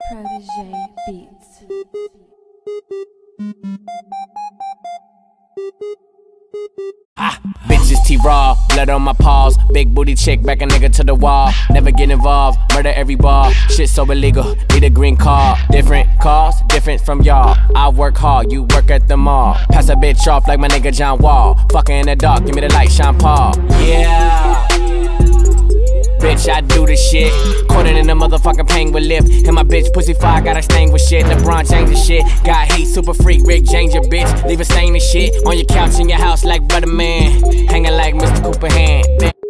Protege Beats. Bitches T-Raw, blood on my paws. Big booty chick, back a nigga to the wall. Never get involved, murder every ball. Shit so illegal, need a green card. Different cars, different from y'all. I work hard, you work at the mall. Pass a bitch off like my nigga John Wall. Fucking in the dark, give me the light, Sean Paul. Yeah. Bitch, I do this shit. Caught it in the motherfucking penguin lip. And my bitch pussy fire, got a stain with shit. LeBron James and shit. Got heat, super freak, Rick James, your bitch. Leave a stain and shit on your couch in your house like Brother Man. Hanging like Mr. Cooper Hand.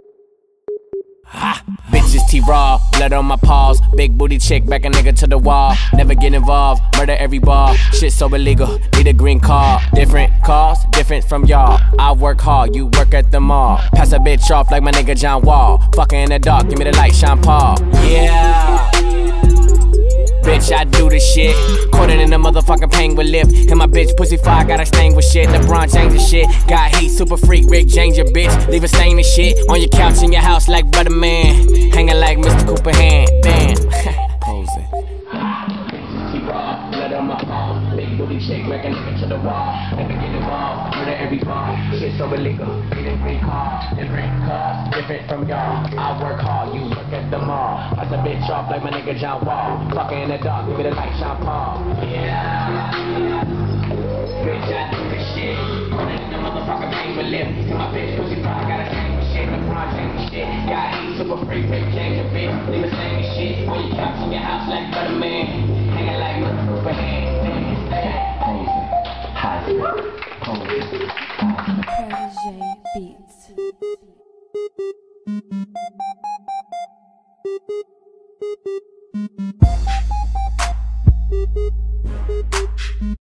Bitches T-Raw, blood on my paws. Big booty chick, back a nigga to the wall. Never get involved, murder every ball. Shit so illegal, need a green card. Different cars, different from y'all. I work hard, you work at the mall. Pass a bitch off like my nigga John Wall. Fucking in the dark, give me the light, Sean Paul. Yeah. Bitch, I do this shit. Caught it in the motherfucking penguin lip. And my bitch pussy fire, got a stain with shit. LeBron James and shit. Got heat, super freak, Rick James, your bitch. Leave a stain and shit on your couch in your house like Brother Man. Hanging like Mr. Cooper Hand. Damn. Posing. Blood on my palm. Big booty chick, make a nigga to the wall. Never get involved, murder every ball. Shit so illegal, need a green card. Different cars, different from y'all. I work hard, you work at the mall. Pass a bitch off like my nigga John Wall. Fucking in the dark, give me the light, Sean Paul. Yeah. Bitch, I do this shit. Caught it in the motherfucking penguin lip. And my bitch pussy fire, got a stain with shit. LeBron James and shit. Got heat, super freak, Rick James, your bitch. Leave a stain and shit on your couch in your house like Brother Man. Hanging like Mr. Cooper Hand. Protege Beats.